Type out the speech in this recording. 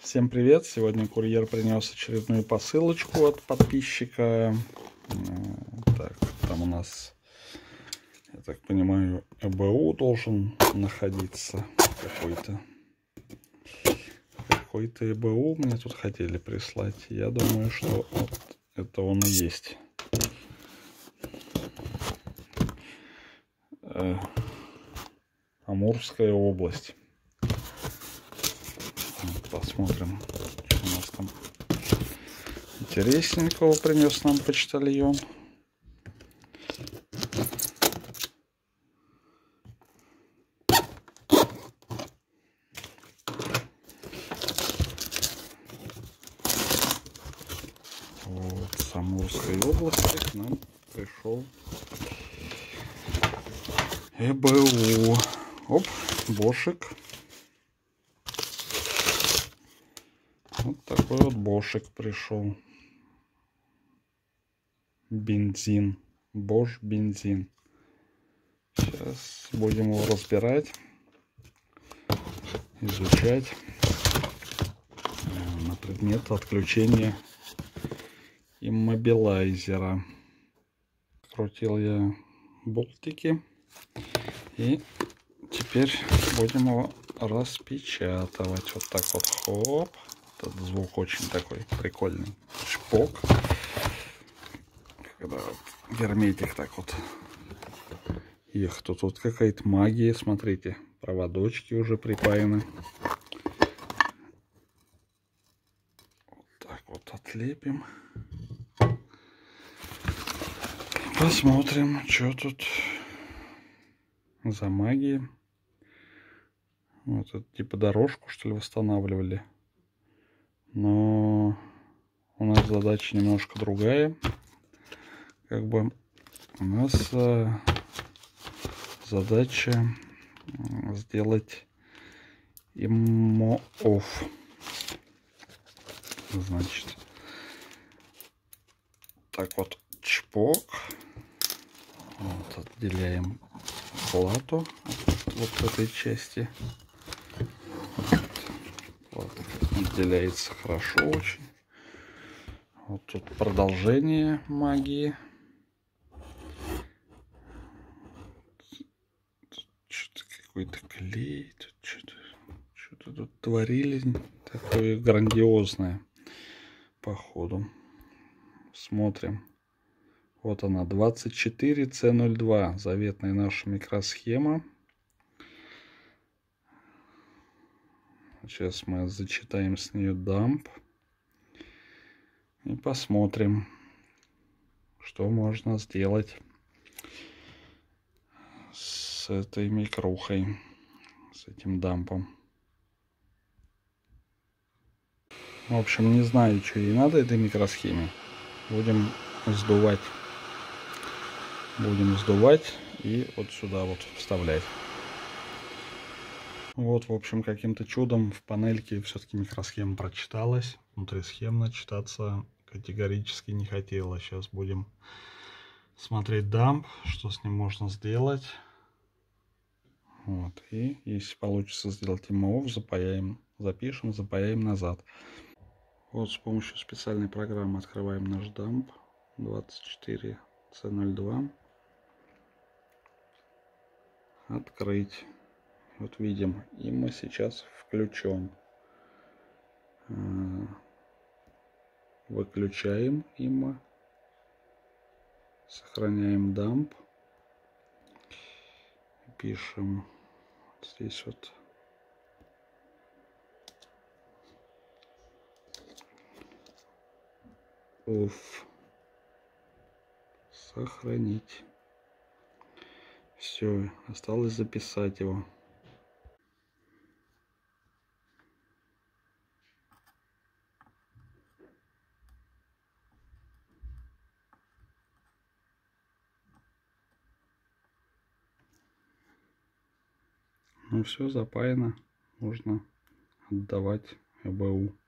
Всем привет! Сегодня курьер принес очередную посылочку от подписчика. Так, там у нас, я так понимаю, ЭБУ должен находиться какой-то. Какой-то ЭБУ мне тут хотели прислать. Я думаю, что вот это он и есть. Амурская область. Посмотрим, что у нас там интересненького принес нам почтальон. Вот, с Амурской области к нам пришел ЭБУ. Оп, бошик. Вот такой вот бошик пришел. Бензин. Bosch бензин. Сейчас будем его разбирать, изучать на предмет отключения иммобилайзера. Крутил я болтики и теперь будем его распечатывать. Вот так вот, хоп. Этот звук очень такой прикольный. Шпок. Когда вот герметик так вот. Их тут какая-то магия, смотрите. Проводочки уже припаяны. Вот так вот отлепим. Посмотрим, что тут за магия. Вот это типа дорожку, что ли, восстанавливали. Но у нас задача немножко другая. Как бы у нас задача сделать иммо-офф. Значит, так вот, чпок. Вот, отделяем плату вот в этой части. Плата отделяется хорошо очень. Вот тут продолжение магии. Что-то какой-то клей. Что-то тут творили такое грандиозное, походу. Смотрим. Вот она, 24C02, заветная наша микросхема. Сейчас мы зачитаем с нее дамп и посмотрим, что можно сделать с этой микрухой, с этим дампом. В общем, не знаю, что ей надо, этой микросхеме. Будем сдувать. Будем сдувать и вот сюда вот вставлять. Вот, в общем, каким-то чудом в панельке все-таки микросхема прочиталась. Внутрисхемно читаться категорически не хотела. Сейчас будем смотреть дамп, что с ним можно сделать. Вот, и если получится сделать иммо-офф, запаяем, запишем, запаяем назад. Вот с помощью специальной программы открываем наш дамп 24C02. Открыть. Вот видим, иммо сейчас включен. Выключаем иммо. Сохраняем дамп. Пишем здесь вот off. Сохранить. Все, осталось записать его. Ну все, запаяно. Можно отдавать ЭБУ.